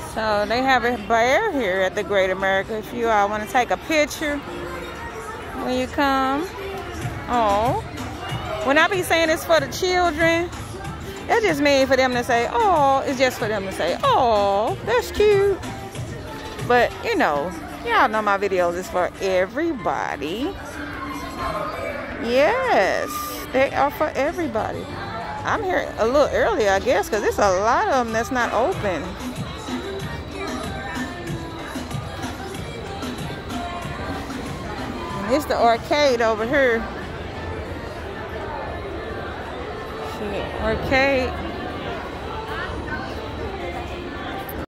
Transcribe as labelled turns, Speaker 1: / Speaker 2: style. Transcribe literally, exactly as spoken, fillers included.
Speaker 1: So they have a bear here at the Great America if you all want to take a picture when you come. Oh, when I be saying it's for the children, that just means for them to say, oh, it's just for them to say, oh, that's cute. But, you know, y'all know my videos is for everybody. Yes, they are for everybody. I'm here a little early, I guess, because there's a lot of them that's not open. It's the arcade over here. Arcade.